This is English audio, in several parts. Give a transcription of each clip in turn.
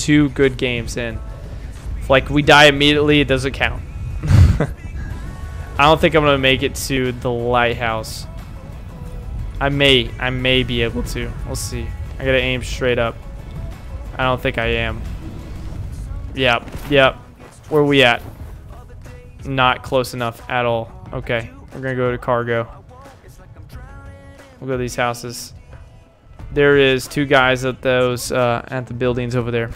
2 good games in. If, like, we die immediately, it doesn't count. I don't think I'm gonna make it to the lighthouse. I may be able to. We'll see. I gotta aim straight up. I don't think I am. Yep. Where are we at? Not close enough at all. Okay, we're gonna go to cargo. We'll go to these houses. There is 2 guys at those at the buildings over there.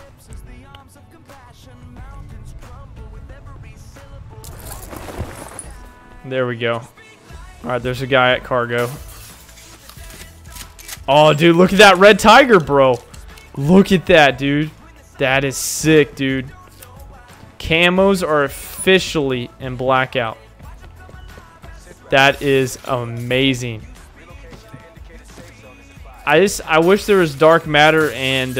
There we go. All right, there's a guy at cargo. Oh, dude, look at that red tiger, bro. Look at that, dude. That is sick, dude. Camos are officially in blackout. That is amazing. I wish there was dark matter and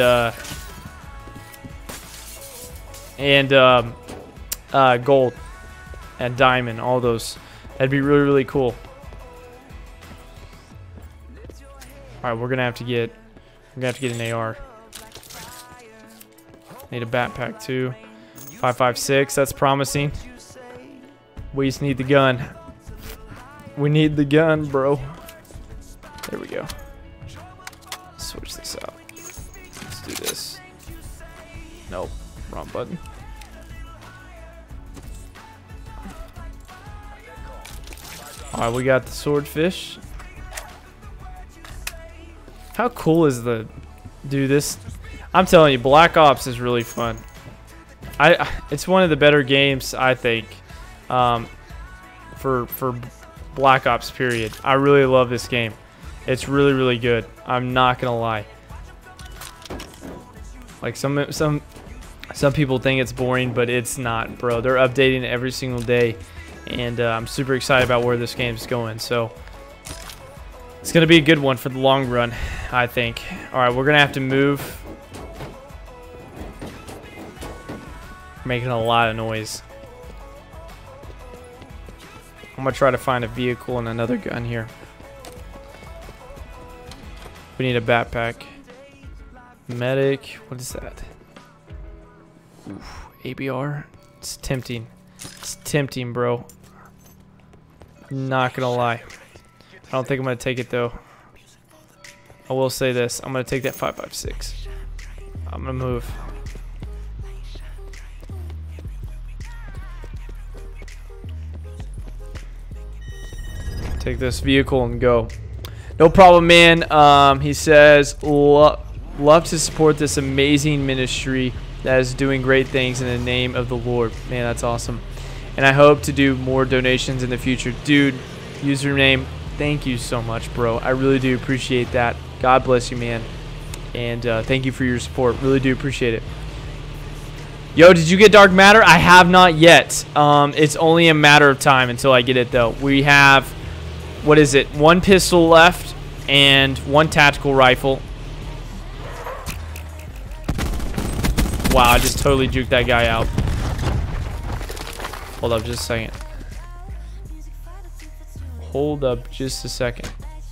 gold and diamond, all those. That'd be really, really cool. All right, we're gonna have to get an AR. Need a backpack too. 5.56. That's promising. We just need the gun. We need the gun, bro. There we go. Switch this out. Let's do this. Nope, wrong button. All right, we got the swordfish. How cool is the, dude? This, I'm telling you, Black Ops is really fun. It's one of the better games, I think, for Black Ops. Period. I really love this game. It's really, really good. I'm not gonna lie. Like some people think it's boring, but it's not, bro. They're updating it every single day, and I'm super excited about where this game's going. So it's gonna be a good one for the long run, I think. All right, we're gonna have to move. Making a lot of noise. I'm gonna try to find a vehicle and another gun here. We need a backpack. Medic. What is that? Oof, ABR. It's tempting. It's tempting, bro. Not gonna lie. I don't think I'm gonna take it though. I will say this. I'm gonna take that 5.56. I'm gonna move. Take this vehicle and go. No problem, man. He says, love to support this amazing ministry that is doing great things in the name of the Lord. Man, that's awesome. And I hope to do more donations in the future. Dude, username, thank you so much, bro. I really do appreciate that. God bless you, man. And thank you for your support. Really do appreciate it. Yo, did you get dark matter? I have not yet. It's only a matter of time until I get it, though. We have... What is it? 1 pistol left and 1 tactical rifle. Wow, I just totally juked that guy out. Hold up just a second. Hold up just a second.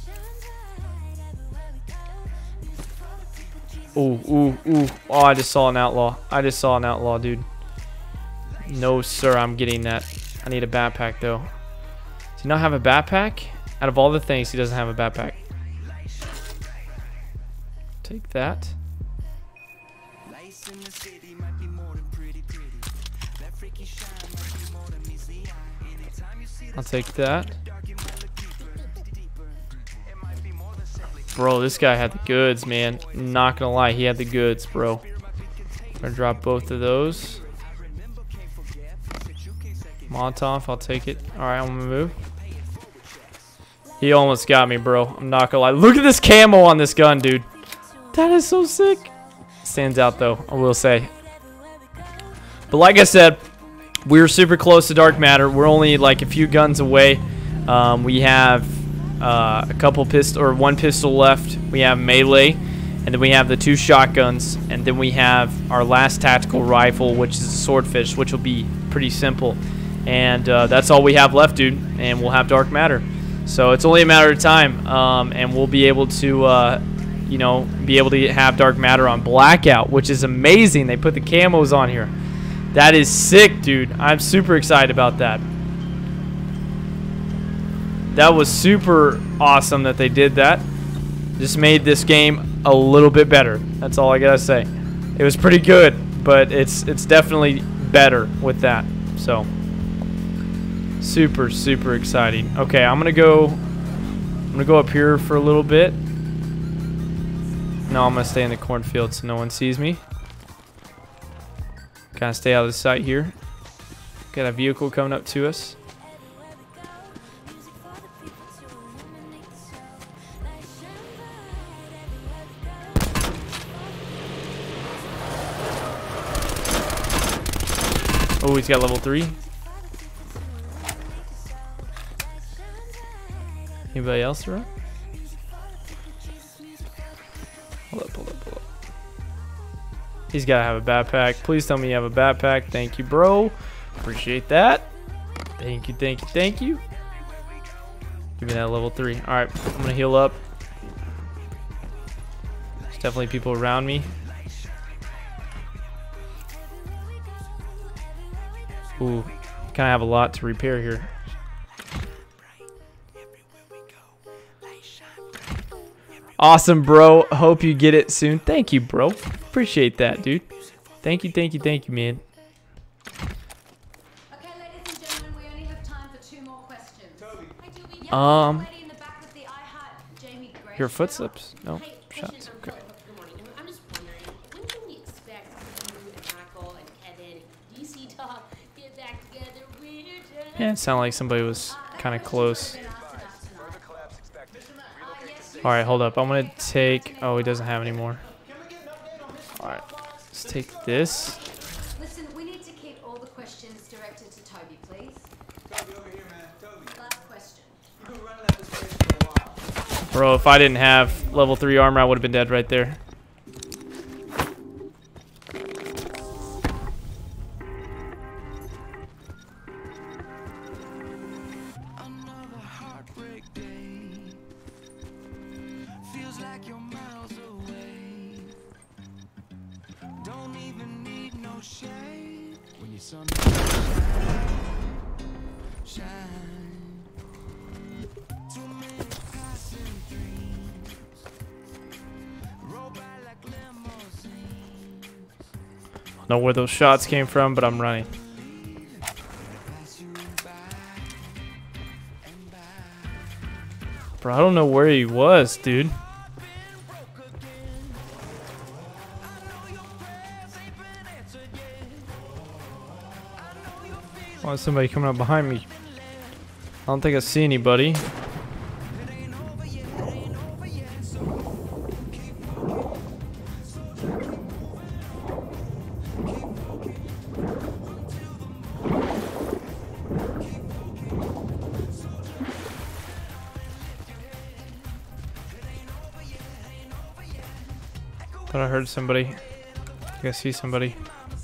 Ooh. Oh, I just saw an outlaw. I just saw an outlaw, dude. No, sir, I'm getting that. I need a backpack, though. Does he not have a backpack? Out of all the things, he doesn't have a backpack. Take that. I'll take that. Bro, this guy had the goods, man. Not gonna lie, he had the goods, bro. I'm gonna drop both of those. Molotov, I'll take it. Alright, I'm gonna move. He almost got me, bro. I'm not gonna lie. Look at this camo on this gun, dude. That is so sick. Stands out, though, I will say. But like I said, we're super close to dark matter. We're only like a few guns away. We have a couple pistol or 1 pistol left. We have melee, and then we have the 2 shotguns, and then we have our last tactical rifle, which is a swordfish, which will be pretty simple. And that's all we have left, dude. And we'll have dark matter. So it's only a matter of time, and we'll be able to, you know, be able to have dark matter on Blackout, which is amazing. They put the camos on here. That is sick, dude. I'm super excited about that. That was super awesome that they did that. Just made this game a little bit better. That's all I gotta say. It was pretty good, but it's definitely better with that. So super, super exciting. Okay, I'm gonna go up here for a little bit. No, I'm gonna stay in the cornfield so no one sees me. Kind of stay out of the sight here. Got a vehicle coming up to us. Oh, he's got level 3. Anybody else around? Hold up, hold up, hold up. He's got to have a backpack. Please tell me you have a backpack. Thank you, bro. Appreciate that. Thank you, thank you, thank you. Give me that level 3. All right, I'm going to heal up. There's definitely people around me. Ooh, kind of have a lot to repair here. Awesome, bro. Hope you get it soon. Thank you, bro. Appreciate that, dude. Thank you, thank you, thank you, man. Okay, ladies and gentlemen, we only have time for 2 more questions. Your footsteps? No, Hey, shots. question, Okay. good morning. I'm just wondering, when can we expect you and Michael and Kevin, DC Talk, get back together? Yeah, it sounded like somebody was kind of close. All right, hold up. I'm gonna take. Oh, he doesn't have any more. All right, let's take this. Listen, we need to keep all the questions directed to Toby, please. Toby, over here, man. Toby. Last question. You've been running at this place for a while. Bro, if I didn't have level 3 armor, I would have been dead right there. Another heartbreak day. Feels like you're miles away. Don't even need no shade when your sun shine. Too many passing dreams. Roll by like limousines. I don't know where those shots came from, but I'm running. Pass you by and by. Bro, I don't know where he was, dude. Why is somebody coming up behind me? I don't think I see anybody. Thought I heard somebody. I think I see somebody.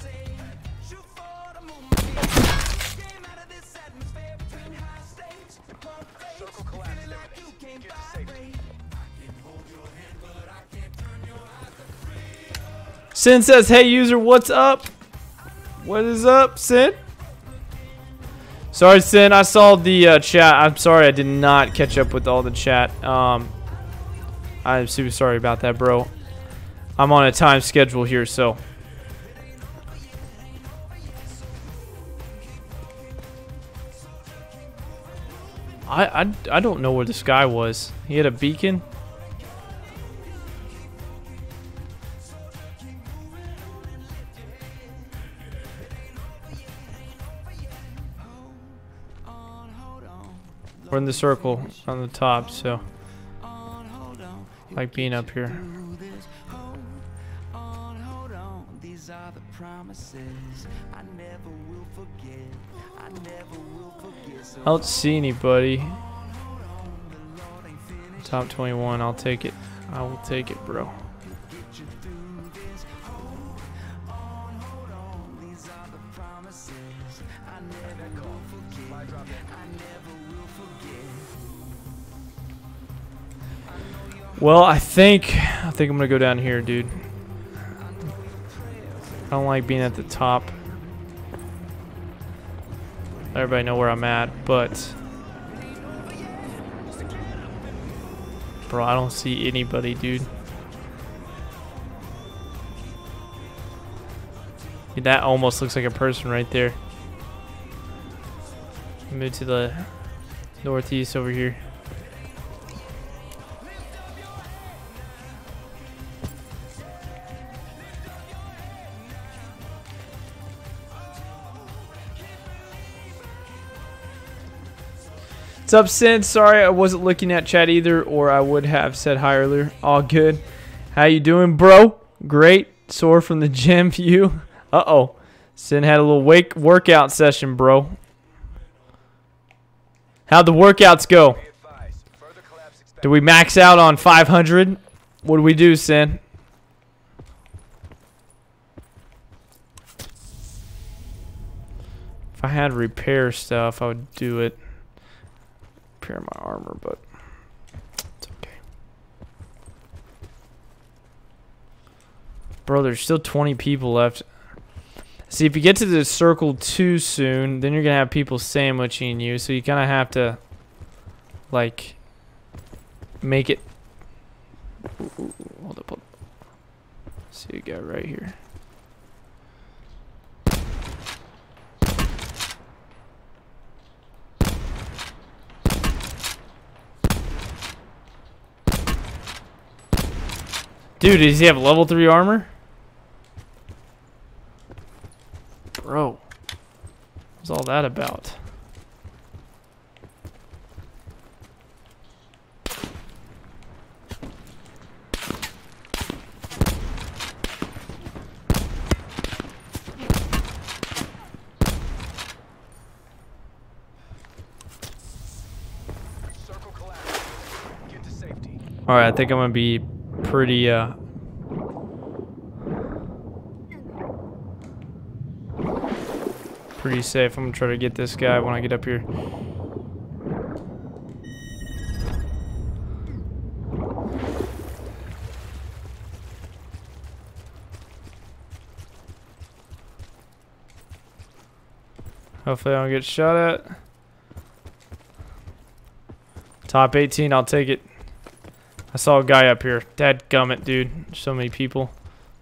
Sin says, hey user, what's up? What is up, Sin? Sorry, Sin, I saw the chat. I'm sorry I did not catch up with all the chat. I'm super sorry about that, bro. I'm on a time schedule here, so. I don't know where this guy was. He had a beacon. We're in the circle on the top, so I like being up here. These are the promises I never will forget. I never will forget. So I don't see anybody. Top 21, I'll take it. I will take it, bro. get you through this. Hold on. These are the promises I never will forget. I never will forget. Well, I think think I'm gonna go down here, dude. I don't like being at the top. Let everybody know where I'm at, but bro, I don't see anybody, dude. That almost looks like a person right there. Move to the northeast over here. What's up, Sin? Sorry I wasn't looking at chat either, or I would have said hi earlier. All good. How you doing, bro? Great. Sore from the gym. You? Uh-oh. Sin had a little workout session, bro. How'd the workouts go? Did we max out on 500? What do we do, Sin? If I had repair stuff, I would do it. Repair my armor, but it's okay. Bro, there's still 20 people left. See, if you get to the circle too soon, then you're going to have people sandwiching you. So you kind of have to, like, make it. Ooh, hold up, hold up. See a guy right here. Dude, does he have level 3 armor? Bro, what's all that about? Circle collapse. Get to safety. All right, I think I'm gonna be pretty pretty safe. I'm gonna try to get this guy when I get up here. Hopefully I don't get shot at. Top 18, I'll take it. I saw a guy up here. Dadgummit, dude. So many people.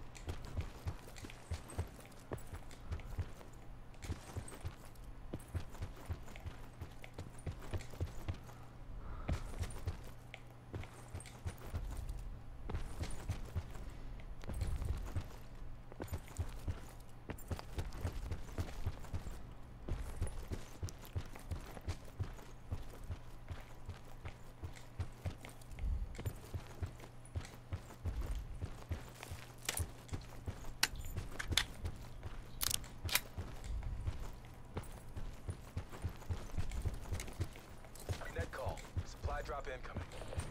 Net call. Supply drop incoming.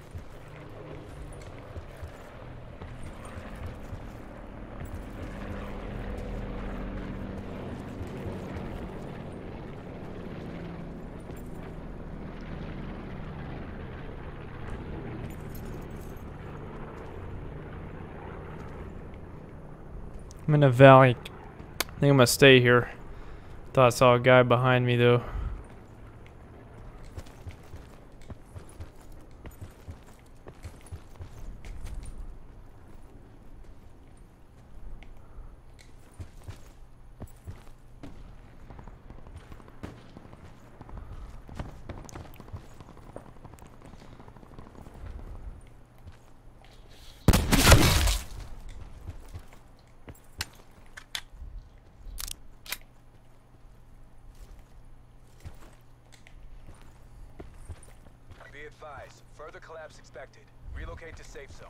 I'm in a valley. I think I'm gonna stay here. Thought I saw a guy behind me though. Be advised. Further collapse expected. Relocate to safe zone.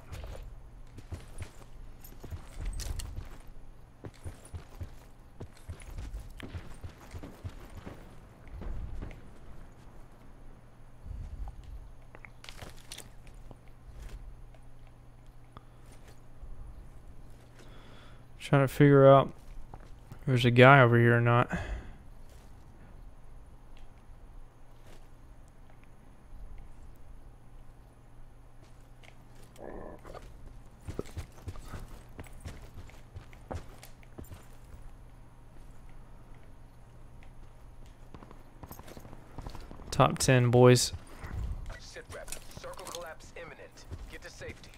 Trying to figure out if there's a guy over here or not. Top 10, boys. Sit rep. Circle collapse imminent. Get to safety.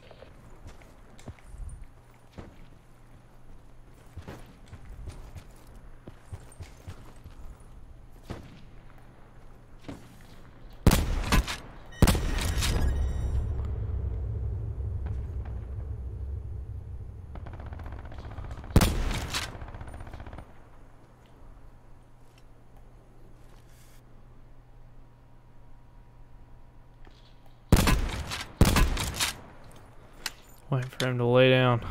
Waiting for him to lay down.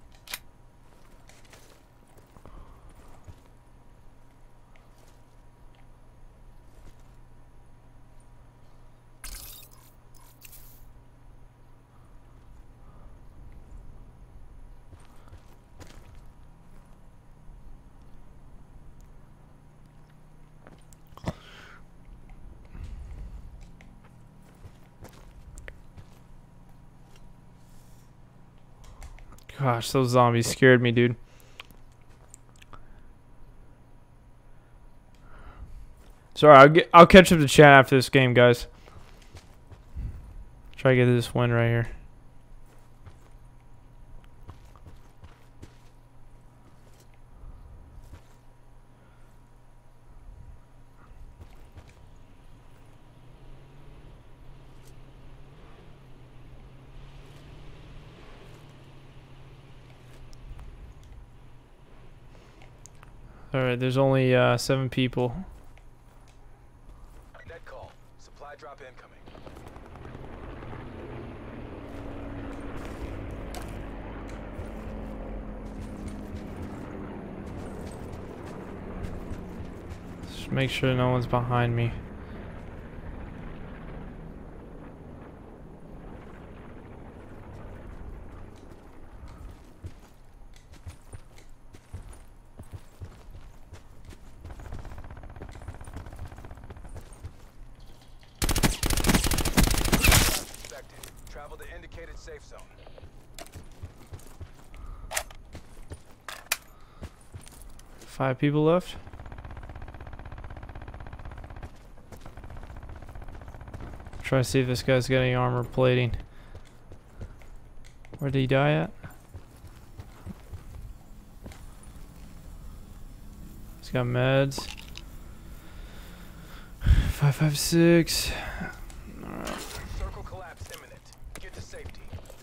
Gosh, those zombies scared me, dude. Sorry, I'll catch up to chat after this game, guys. Try to get this win right here. Alright, there's only 7 people. Net call. Supply drop incoming. Just make sure no one's behind me. Travel to indicated safe zone. Five people left. Try to see if this guy's got any armor plating. Where did he die at? He's got meds. 556. Alright. Circle collapse imminent. Get to safety.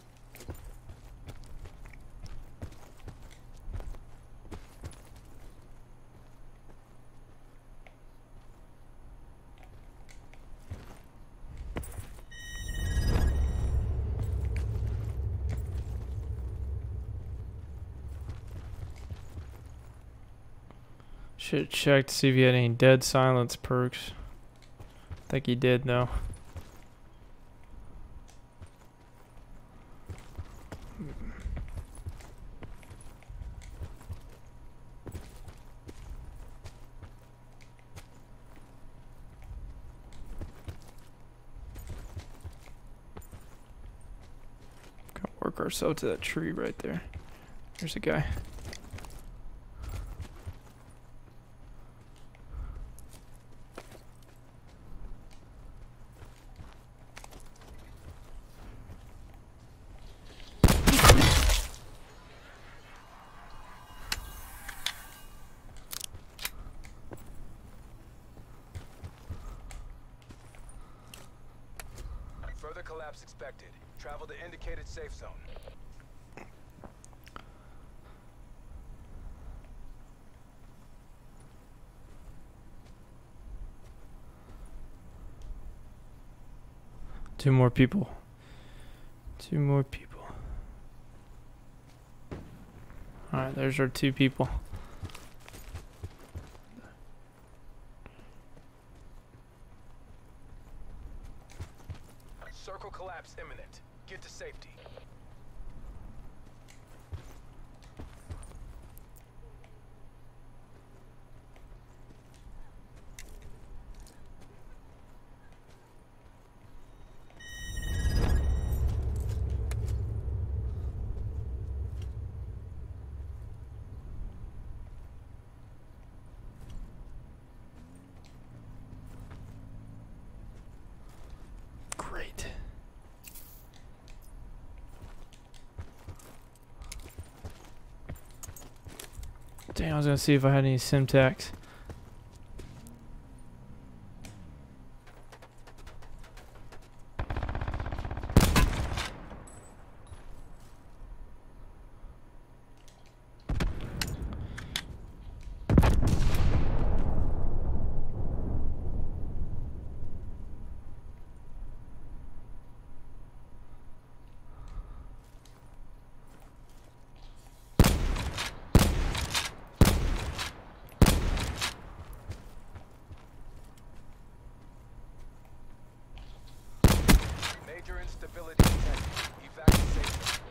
Should check to see if he had any dead silence perks. I think he did though. Gotta work ourselves to that tree right there. There's a guy. Further collapse expected. Travel to indicated safe zone. Two more people. Two more people. Alright, there's our 2 people. Circle collapse imminent. Get to safety. Dang, I was gonna see if I had any Simtax. Major instability detected. Evacuation.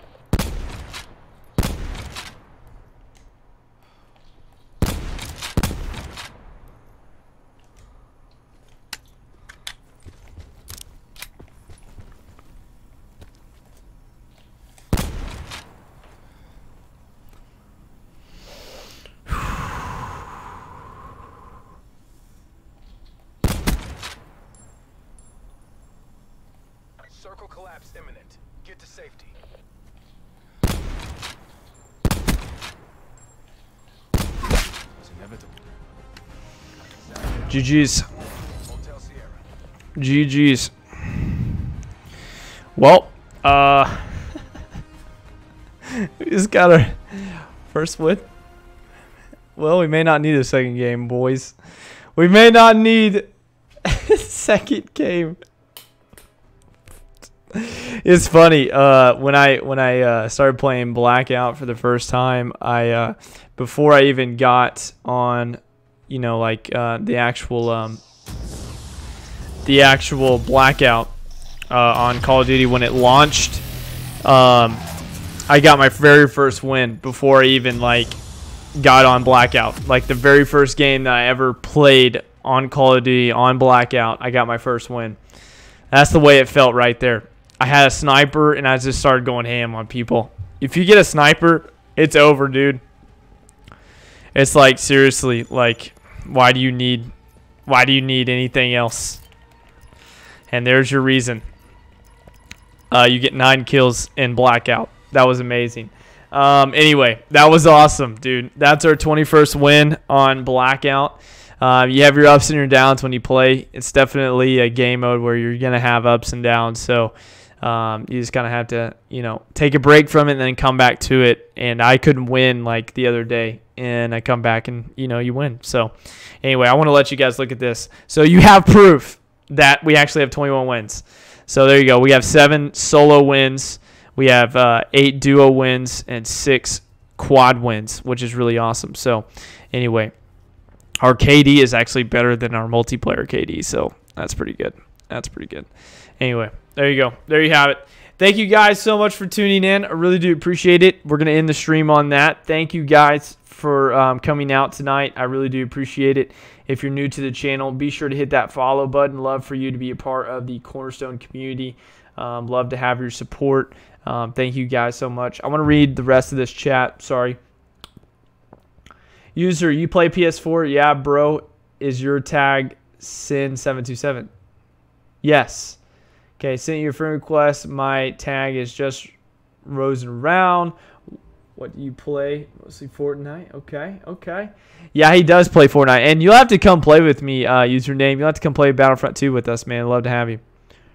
Circle collapse imminent. Get to safety. It's inevitable. GG's. Hotel Sierra. GG's. Well, we just got our first win. Well, we may not need a second game, boys. We may not need a second game. It's funny. When I started playing Blackout for the first time, I before I even got on, you know, like the actual Blackout on Call of Duty when it launched, I got my very first win before I even like got on Blackout. Like the very first game that I ever played on Call of Duty on Blackout, I got my first win. That's the way it felt right there. I had a sniper, and I just started going ham on people. If you get a sniper, it's over, dude. It's like, seriously, like, why do you need anything else? And there's your reason. You get 9 kills in Blackout. That was amazing. Anyway, that was awesome, dude. That's our 21st win on Blackout. You have your ups and your downs when you play. It's definitely a game mode where you're going to have ups and downs. So you just kind of have to, you know, take a break from it and then come back to it. And I couldn't win like the other day. And I come back and, you know, you win. So anyway, I want to let you guys look at this. So you have proof that we actually have 21 wins. So there you go. We have 7 solo wins. We have 8 duo wins and 6 quad wins, which is really awesome. So anyway, our KD is actually better than our multiplayer KD, so that's pretty good. That's pretty good. Anyway, there you go. There you have it. Thank you guys so much for tuning in. I really do appreciate it. We're going to end the stream on that. Thank you guys for coming out tonight. I really do appreciate it. If you're new to the channel, be sure to hit that follow button. Love for you to be a part of the Cornerstone community. Love to have your support. Thank you guys so much. I want to read the rest of this chat. Sorry. User, you play PS4? Yeah, bro. Is your tag Sin727? Yes. Okay, sent you a friend request. My tag is just Rosen Round. What do you play? Mostly Fortnite. Okay, okay. Yeah, he does play Fortnite. And you'll have to come play with me, username. You'll have to come play Battlefront 2 with us, man. Love to have you.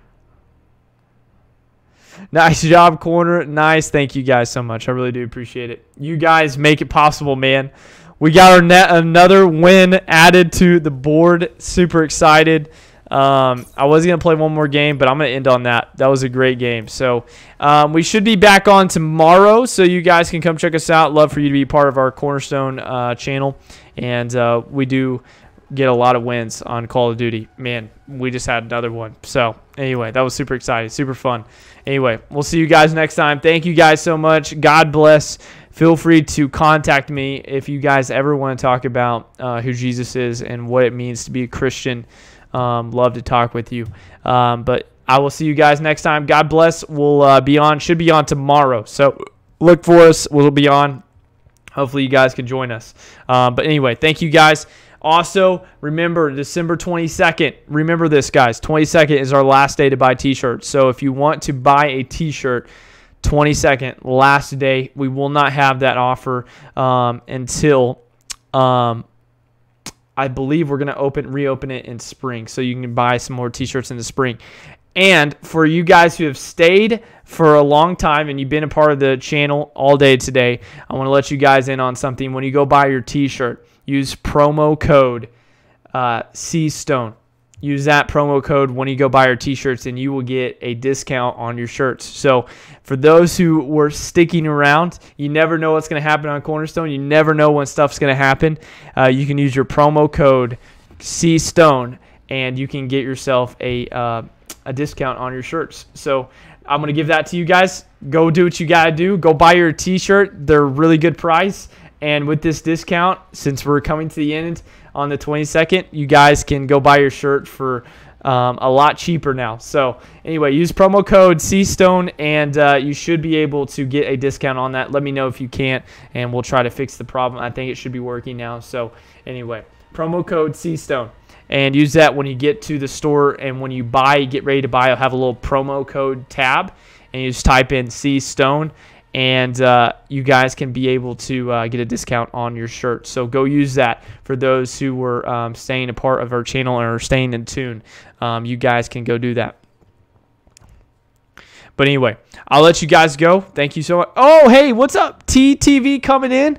Nice job, Corner. Nice. Thank you guys so much. I really do appreciate it. You guys make it possible, man. We got our another win added to the board. Super excited. I was going to play one more game, but I'm going to end on that. That was a great game. So we should be back on tomorrow, so you guys can come check us out. Love for you to be part of our Cornerstone channel. And we do get a lot of wins on Call of Duty. Man, we just had another one. So anyway, that was super exciting, super fun. Anyway, we'll see you guys next time. Thank you guys so much. God bless. Feel free to contact me if you guys ever want to talk about who Jesus is and what it means to be a Christian. Love to talk with you. But I will see you guys next time. God bless. We'll be on, should be on tomorrow. So look for us. We'll be on. Hopefully you guys can join us. But anyway, thank you guys. Also, remember, December 22nd. Remember this, guys. 22nd is our last day to buy T-shirts. So if you want to buy a T-shirt, 22nd, last day. We will not have that offer until I believe we're going to reopen it in spring, so you can buy some more t-shirts in the spring. And for you guys who have stayed for a long time and you've been a part of the channel all day today, I want to let you guys in on something. When you go buy your t-shirt, use promo code CStone. Use that promo code when you go buy your t-shirts, and you will get a discount on your shirts. So for those who were sticking around, you never know what's going to happen on Cornerstone. You never know when stuff's going to happen. You can use your promo code CStone, and you can get yourself a discount on your shirts. So I'm going to give that to you guys. Go do what you got to do. Go buy your t-shirt. They're a really good price. And with this discount, since we're coming to the end on the 22nd, you guys can go buy your shirt for a lot cheaper now. So anyway, use promo code CStone, and you should be able to get a discount on that. Let me know if you can't, and we'll try to fix the problem. I think it should be working now. So anyway, promo code CStone. And use that when you get to the store, and when you get ready to buy, I'll have a little promo code tab, and you just type in CStone, and you guys can be able to get a discount on your shirt. So go use that for those who were staying a part of our channel and are staying in tune. You guys can go do that. But anyway, I'll let you guys go. Thank you so much. Oh, hey, what's up? TTV coming in.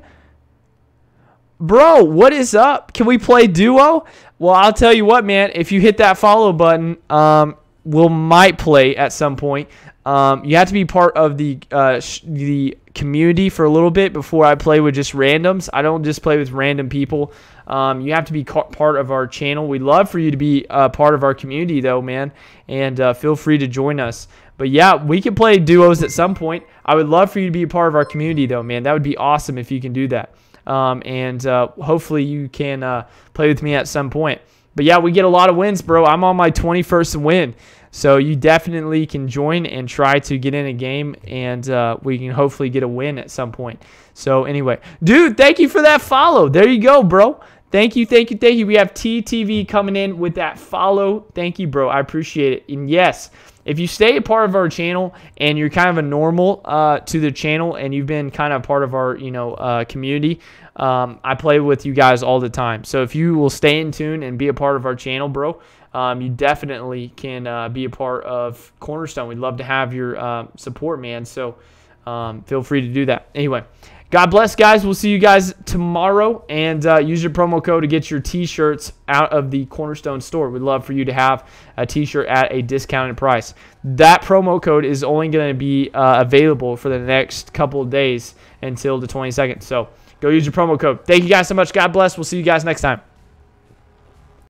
Bro, what is up? Can we play duo? Well, I'll tell you what, man. If you hit that follow button, we might play at some point. You have to be part of the community for a little bit before I play with just randoms. I don't just play with random people. You have to be part of our channel. We'd love for you to be part of our community, though, man. And feel free to join us. But, yeah, we can play duos at some point. I would love for you to be a part of our community, though, man. That would be awesome if you can do that. Hopefully you can play with me at some point. But, yeah, we get a lot of wins, bro. I'm on my 21st win. So you definitely can join and try to get in a game, and we can hopefully get a win at some point. So anyway, dude, thank you for that follow. There you go, bro. Thank you, thank you, thank you. We have TTV coming in with that follow. Thank you, bro. I appreciate it. And yes, if you stay a part of our channel and you're kind of a normal to the channel, and you've been kind of part of our community, I play with you guys all the time. So if you will stay in tune and be a part of our channel, bro, you definitely can be a part of Cornerstone. We'd love to have your support, man. So feel free to do that. Anyway, God bless, guys. We'll see you guys tomorrow. And use your promo code to get your T-shirts out of the Cornerstone store. We'd love for you to have a T-shirt at a discounted price. That promo code is only going to be available for the next couple of days until the 22nd. So go use your promo code. Thank you guys so much. God bless. We'll see you guys next time.